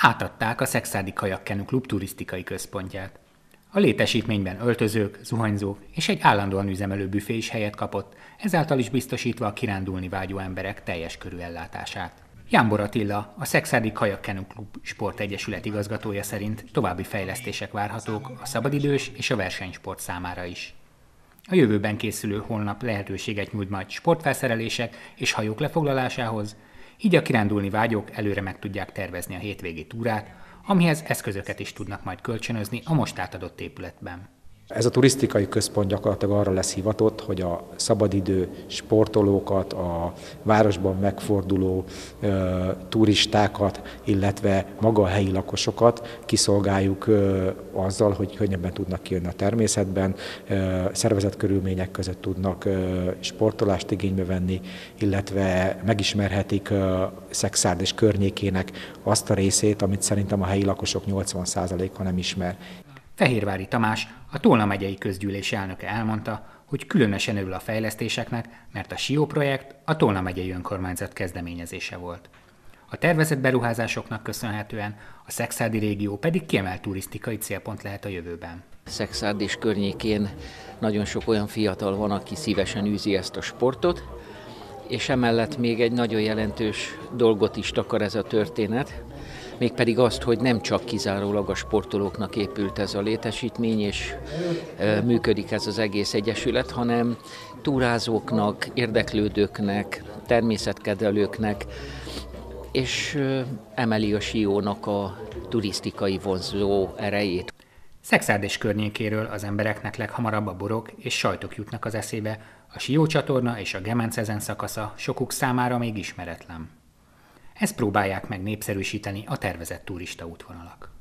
Átadták a Szekszárdi Kajakkenu Klub turisztikai központját. A létesítményben öltözők, zuhanyzók és egy állandóan üzemelő büfé is helyet kapott, ezáltal is biztosítva a kirándulni vágyó emberek teljes körű ellátását. Jámbor Attila, a Szekszárdi Kajakkenu Klub Sportegyesület igazgatója szerint további fejlesztések várhatók a szabadidős és a versenysport számára is. A jövőben készülő honlap lehetőséget nyújt majd sportfelszerelések és hajók lefoglalásához, így a kirándulni vágyók előre meg tudják tervezni a hétvégi túrát, amihez eszközöket is tudnak majd kölcsönözni a most átadott épületben. Ez a turisztikai központ gyakorlatilag arra lesz hivatott, hogy a szabadidő sportolókat, a városban megforduló turistákat, illetve maga a helyi lakosokat kiszolgáljuk azzal, hogy könnyebben tudnak kijönni a természetben, szervezett körülmények között tudnak sportolást igénybe venni, illetve megismerhetik Szekszárd és környékének azt a részét, amit szerintem a helyi lakosok 80%-a nem ismer. Fehérvári Tamás, a Tolna megyei közgyűlés elnöke elmondta, hogy különösen örül a fejlesztéseknek, mert a SIO projekt a Tolna megyei önkormányzat kezdeményezése volt. A tervezett beruházásoknak köszönhetően a szekszárdi régió pedig kiemelt turisztikai célpont lehet a jövőben. Szekszárd és környékén nagyon sok olyan fiatal van, aki szívesen űzi ezt a sportot, és emellett még egy nagyon jelentős dolgot is takar ez a történet, mégpedig azt, hogy nem csak kizárólag a sportolóknak épült ez a létesítmény, és működik ez az egész egyesület, hanem túrázóknak, érdeklődőknek, természetkedvelőknek, és emeli a SIO-nak a turisztikai vonzó erejét. Szekszárd és környékéről az embereknek leghamarabb a borok és sajtok jutnak az eszébe, a SIO csatorna és a Gemence ezen szakasza sokuk számára még ismeretlen. Ezt próbálják meg népszerűsíteni a tervezett turistaútvonalak.